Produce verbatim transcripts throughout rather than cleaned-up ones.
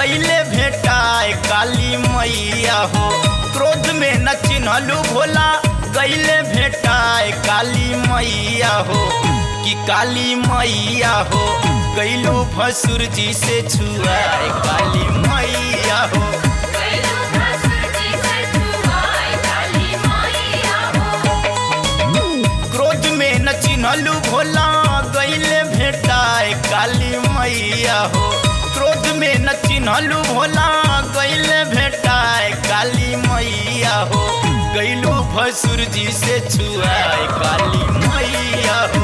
गईले भेटाए काली मैया हो। क्रोध में न चिन्हलू भोला गईले भेटाए काली मैया हो कि काली मैया हो। गईलू भसुर जी से छुआए काली मैया हो। क्रोध में न चिन्हलू भोला गईले भेटाए काली मैया हो। क्रोध में न चिन्हलू भोला गईले भेटाए काली मैया हो। गईलू भसुर जी से छुआए काली मैया हो।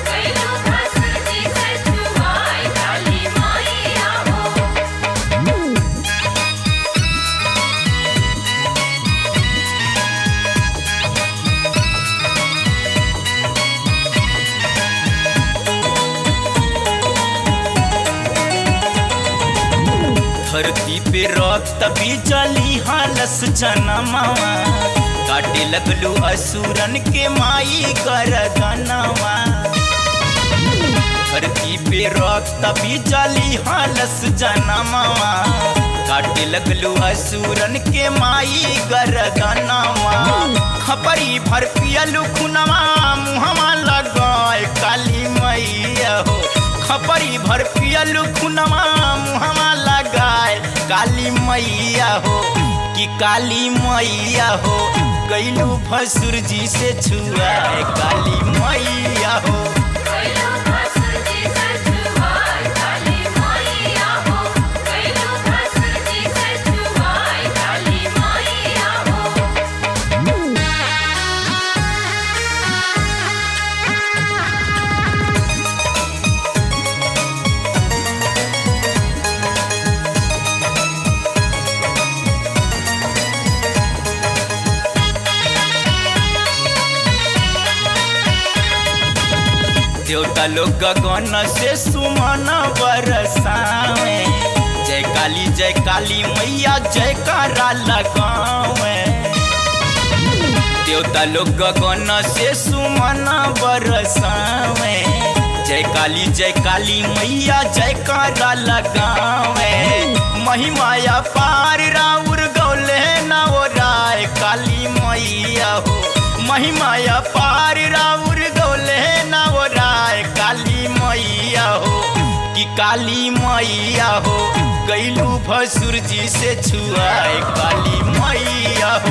धरती पे रक्त बिजली हालस जनमावा काटे लगलू असुरन के माई गरदनवा। धरती पे रक्त बिजली हालस जनमावा काटे लगलू असुरन के माई गरदनवा। खपरी भर पियलू खुनवा मुहवा लगाए काली मैया हो। खपरी भर पियलू खुनवा मुहवा लगाए काली मैया हो कि काली मैया हो। गईलू भसुर जी से छुआए काली मैया हो। देवता लोग गगन से सुमन बरसावे जय काली जय काली मैया जयकारा लगावे। देवता लोग गगन से सुमन बरसावे जय काली जय काली मैया जयकारा लगावे। महिमाया पार राउर गौले नवराय काली मैया हो। महिमाया पार राउर गौले नवराय काली मैया हो कि काली मैया हो। गईलू भसुर जी से छुआए काली मैया हो।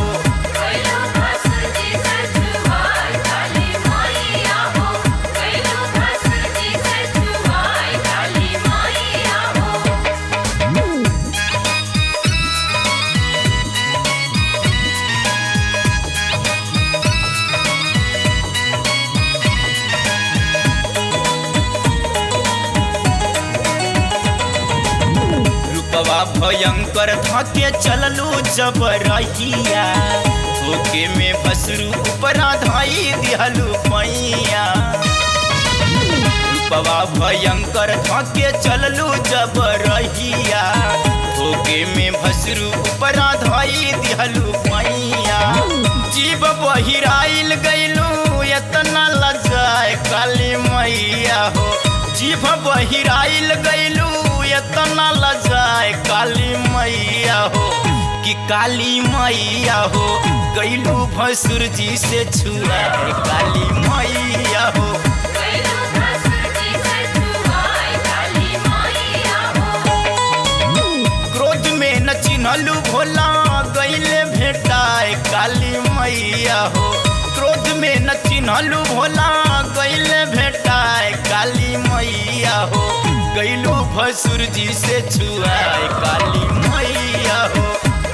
भयंकर धके चललू जब रहिया होके में भसरू ऊपरा धाई दिहलू पैया। रूपवा भयंकर धके चललू जब रहिया होके में भसरू ऊपरा धाई दिहलू पैया। जीव बहिराइल गईलू इतना लजाए काली मैया हो। जीव बहिराइल गईलू इतना लजाए काली मैया हो कि काली मैया हो। गईलू भसुर जी से छुआए काली मैया हो। क्रोध में न चिन्हलू भोला गईले भेटाए काली मैया हो। क्रोध में न चिन्हलू भोला गईले भेटाए काली मैया हो। गईलू भसुर जी से छुआए काली मैया हो।